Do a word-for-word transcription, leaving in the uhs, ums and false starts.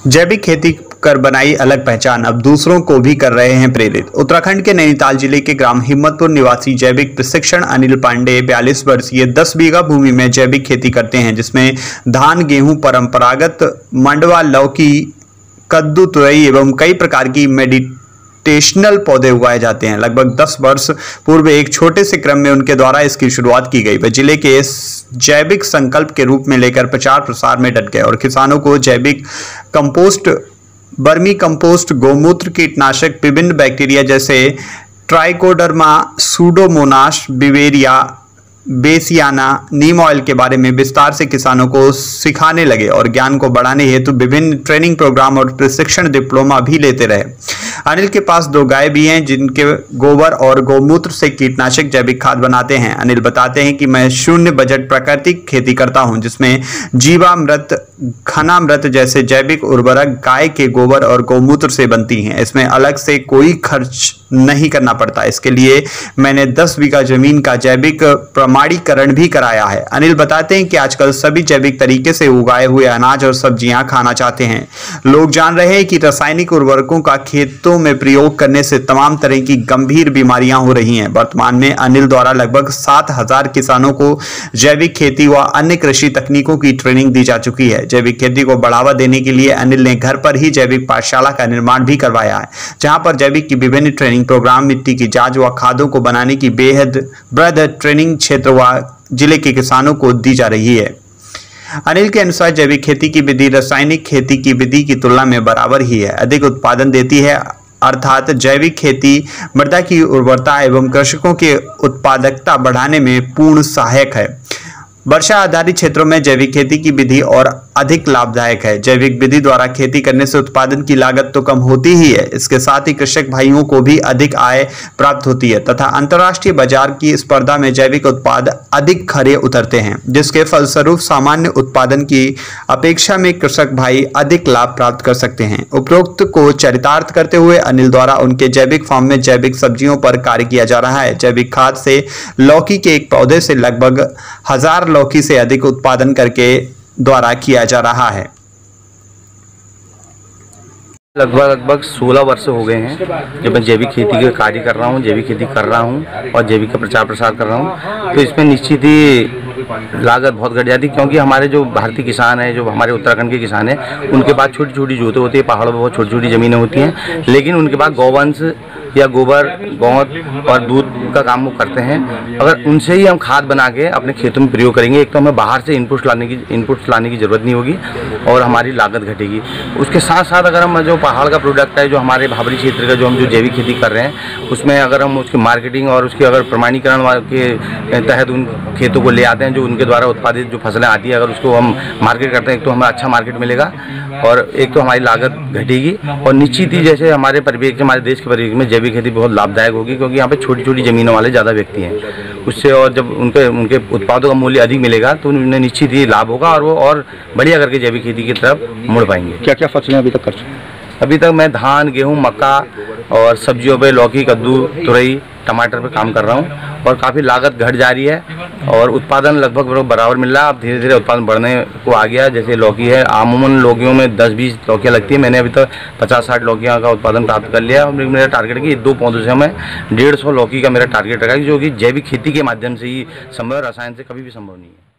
जैविक खेती कर बनाई अलग पहचान, अब दूसरों को भी कर रहे हैं प्रेरित। उत्तराखंड के नैनीताल जिले के ग्राम हिम्मतपुर निवासी जैविक प्रशिक्षण अनिल पांडे बयालीस वर्षीय दस बीघा भूमि में जैविक खेती करते हैं, जिसमें धान, गेहूं, परंपरागत मंडवा, लौकी, कद्दू, तुरई एवं कई प्रकार की मेडिटेशनल पौधे उगाए जाते हैं। लगभग दस वर्ष पूर्व एक छोटे से क्रम में उनके द्वारा इसकी शुरुआत की गई। वे जिले के इस जैविक संकल्प के रूप में लेकर प्रचार प्रसार में डट गए और किसानों को जैविक कंपोस्ट, बर्मी कंपोस्ट, गौमूत्र, कीटनाशक, विभिन्न बैक्टीरिया जैसे Trichoderma, Pseudomonas, Beauveria, bassiana, neem oil के बारे में विस्तार से किसानों को सिखाने लगे और ज्ञान को बढ़ाने हेतु विभिन्न ट्रेनिंग प्रोग्राम और प्रशिक्षण डिप्लोमा भी लेते रहे। अनिल के पास दो गाय भी हैं, जिनके गोबर और गौमूत्र से कीटनाशक जैविक खाद बनाते हैं। अनिल बताते हैं कि मैं शून्य बजट प्राकृतिक खेती करता हूं, जिसमें जीवामृत, घनामृत जैसे जैविक उर्वरक गाय के गोबर और गौमूत्र से बनती हैं। इसमें अलग से कोई खर्च नहीं करना पड़ता। इसके लिए मैंने दस बीघा जमीन का जैविक प्रमाणीकरण भी कराया है। अनिल बताते हैं कि आजकल सभी जैविक तरीके से उगाए हुए अनाज और सब्जियां खाना चाहते हैं। लोग जान रहे हैं कि रासायनिक उर्वरकों का खेतों में प्रयोग करने से तमाम तरह की गंभीर बीमारियां हो रही हैं। वर्तमान में अनिल द्वारा लगभग सात हजार किसानों को जैविक खेती व अन्य कृषि तकनीकों की ट्रेनिंग दी जा चुकी है। जैविक खेती को बढ़ावा देने के लिए अनिल ने घर पर ही जैविक पाठशाला का निर्माण भी करवाया है, जहां पर जैविक की विभिन्न ट्रेनिंग प्रोग्राम, मिट्टी की जांच व खादों को बनाने की बेहद वृहद ट्रेनिंग क्षेत्र व जिले के किसानों को दी जा रही है। अनिल के अनुसार जैविक खेती की विधि रासायनिक खेती की विधि की तुलना में बराबर ही है, अधिक उत्पादन देती है। अर्थात जैविक खेती मृदा की उर्वरता एवं कृषकों की उत्पादकता बढ़ाने में पूर्ण सहायक है। वर्षा आधारित क्षेत्रों में जैविक खेती की विधि और अधिक लाभदायक है। जैविक विधि द्वारा खेती करने से उत्पादन की लागत तो कम होती ही है, इसके साथ ही कृषक भाइयों को भी अधिक आय प्राप्त होती है तथा अंतर्राष्ट्रीय बाजार की स्पर्धा में जैविक उत्पाद अधिक खरे उतरते हैं, जिसके फलस्वरूप सामान्य उत्पादन की अपेक्षा में कृषक भाई अधिक लाभ प्राप्त कर सकते हैं। उपरोक्त को चरितार्थ करते हुए अनिल द्वारा उनके जैविक फार्म में जैविक सब्जियों पर कार्य किया जा रहा है। जैविक खाद से लौकी के एक पौधे से लगभग हजार लौकी से अधिक उत्पादन करके द्वारा किया जा रहा है। लगभग लगभग सोलह वर्ष हो गए हैं जब मैं जैविक खेती के कार्य कर रहा हूँ, जैविक खेती कर रहा हूँ और जैविक का प्रचार प्रसार कर रहा हूँ। तो इसमें निश्चित ही लागत बहुत घट जाती है, क्योंकि हमारे जो भारतीय किसान हैं, जो हमारे उत्तराखंड के किसान हैं, उनके पास छोटी छोटी जोतें होती है, पहाड़ों पर बहुत छोटी छोटी ज़मीनें होती हैं, लेकिन उनके पास गौवंश या गोबर, गौत और दूध का काम वो करते हैं। अगर उनसे ही हम खाद बना के अपने खेतों में प्रयोग करेंगे, एक तो हमें बाहर से इनपुट लाने की इनपुट्स लाने की ज़रूरत नहीं होगी और हमारी लागत घटेगी। उसके साथ साथ अगर हम जो पहाड़ का प्रोडक्ट है, जो हमारे भाबरी क्षेत्र का जो हम जो जैविक खेती कर रहे हैं, उसमें अगर हम उसकी मार्केटिंग और उसकी अगर प्रमाणीकरण के तहत उन खेतों को ले आते हैं, जो उनके द्वारा उत्पादित जो फसलें आती है, अगर उसको हम मार्केट करते हैं, एक तो हमें अच्छा मार्केट मिलेगा और एक तो हमारी लागत घटेगी। और निश्चित ही जैसे हमारे परिवेश हमारे देश के परिवेश में जैविक खेती बहुत लाभदायक होगी, क्योंकि यहाँ पे छोटी छोटी ज़मीनों वाले ज़्यादा व्यक्ति हैं। उससे और जब उनके उनके उत्पादों का मूल्य अधिक मिलेगा तो उन्हें निश्चित ही लाभ होगा और वो और बढ़िया करके जैविक खेती की तरफ मुड़ पाएंगे। क्या क्या फसलें अभी तक कर चुके हैं? अभी तक मैं धान, गेहूँ, मक्का और सब्जियों पे लौकी, कद्दू, तुरई, टमाटर पे काम कर रहा हूँ और काफ़ी लागत घट जा रही है और उत्पादन लगभग बराबर मिल रहा है। अब धीरे धीरे उत्पादन बढ़ने को आ गया। जैसे लौकी है, आमूमन लौकियों में दस बीस लौकियाँ लगती है, मैंने अभी तक पचास साठ लौकियाँ का उत्पादन प्राप्त कर लिया और मेरा टारगेट है कि दो पौधों से हमें डेढ़ सौ लौकी का मेरा टारगेट रखा है, जो कि जैविक खेती के माध्यम से ही संभव है, रसायन से कभी भी संभव नहीं है।